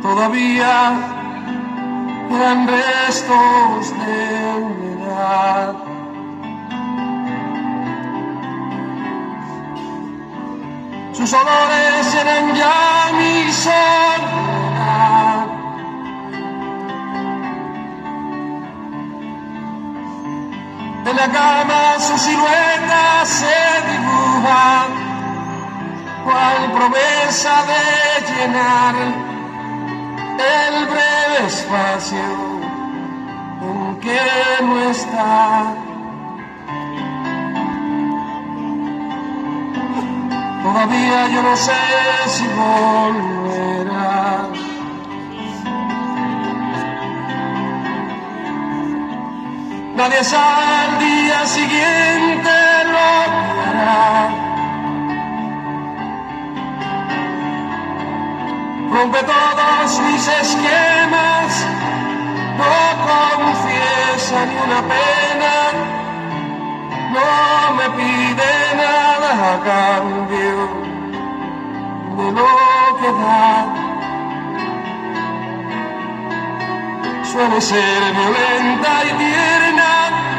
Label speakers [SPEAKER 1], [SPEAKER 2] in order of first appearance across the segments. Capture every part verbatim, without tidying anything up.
[SPEAKER 1] todavía eran restos de humedad. Sus olores eran ya mi soledad. En la cama su silueta se dibuja, cual promesa de llenar el breve espacio en que no está. Todavía yo no sé si volverá. Nadie sabe al día siguiente lo que hará. Rompe todos mis esquemas, no confiesa ni una pena, no me pide nada a cambio de lo que da. Suele ser violenta y tierna,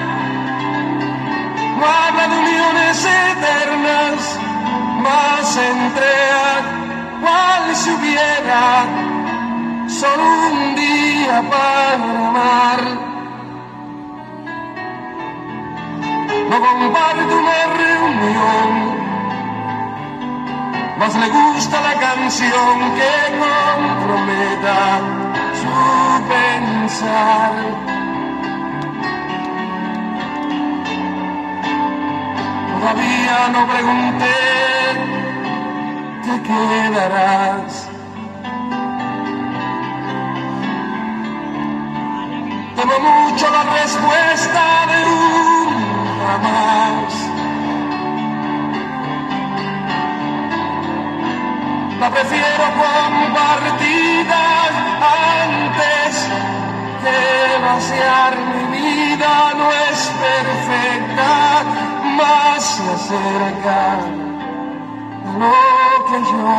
[SPEAKER 1] no habla de uniones eternas, más entrega cual si hubiera solo un día para amar. No comparte una reunión, más le gusta la canción que comprometa su pensar. Todavía no pregunté, ¿te quedarás? Temo mucho la respuesta de un jamás. La prefiero compartida antes que vaciar mi vida. No es perfecta, más se acerca a lo que yo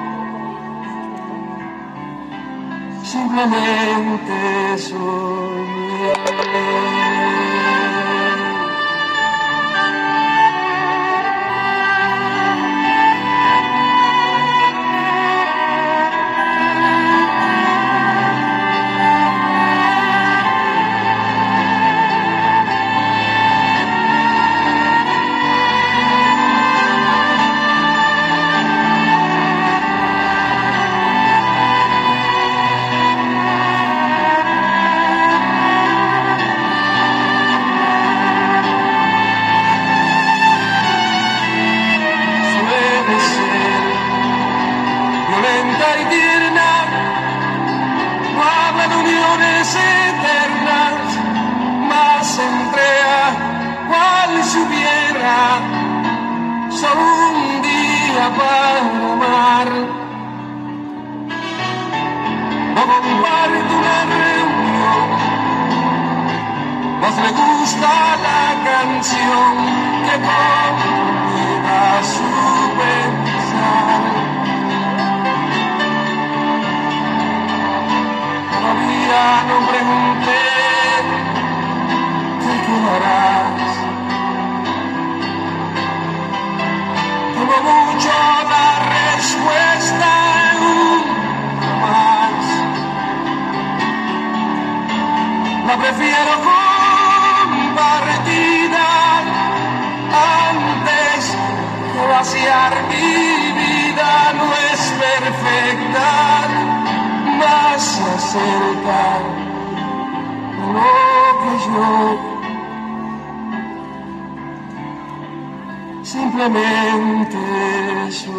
[SPEAKER 1] simplemente soñé. Y tierna, no habla de uniones eternas, más entrega cual si hubiera solo un día para amar. No comparte una reunión, más le gusta la canción que completa su pensar. Todavía no pregunté, ¿te quedarás? Tengo mucho la respuesta en un más. La prefiero compartida antes que vaciar mi vida. No es perfecta, más se acerca a lo que yo simplemente soy.